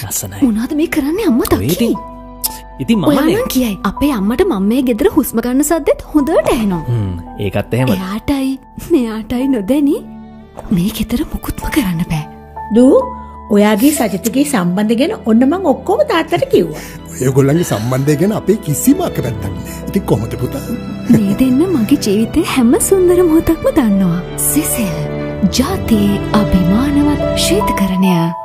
ලස්සනයි. මොනවද මේ කරන්නේ අම්මා තක්කි? ඉතින් මම ඔයානම් කියයි අපේ අම්මට මම මේ ගෙදර හුස්ම ගන්න සද්දෙත් හොඳට ඇහෙනවා. ඒකත් එහෙම. එයාටයි මෙයාටයි නොදැනි මේ ගෙදර මුකුත්ම කරන්න බෑ. දූ ඔයාගේ සජිතගේ සම්බන්ධ ගැන ඔන්න මං ඔක්කොම තාත්තට කිව්වා. ඔයගොල්ලන්ගේ සම්බන්ධය ගැන අපේ කිසිම අකමැත්තක් නෑ. ඉතින් කොහොමද පුතා? මේ දෙන්න මගේ ජීවිතේ හැම සුන්දර මොහොතක්ම දන්නවා. සිසිල් ජාතියේ අභිමානවත් ශීතකරණය.